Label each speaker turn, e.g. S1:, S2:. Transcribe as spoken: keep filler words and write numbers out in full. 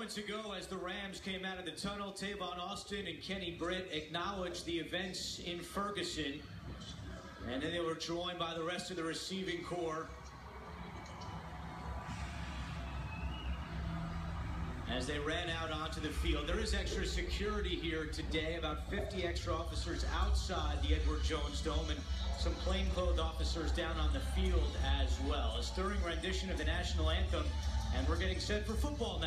S1: Moments ago, as the Rams came out of the tunnel, Tavon Austin and Kenny Britt acknowledged the events in Ferguson. And then they were joined by the rest of the receiving corps as they ran out onto the field. There is extra security here today, about fifty extra officers outside the Edward Jones Dome and some plainclothes officers down on the field as well. A stirring rendition of the national anthem, and we're getting set for football now.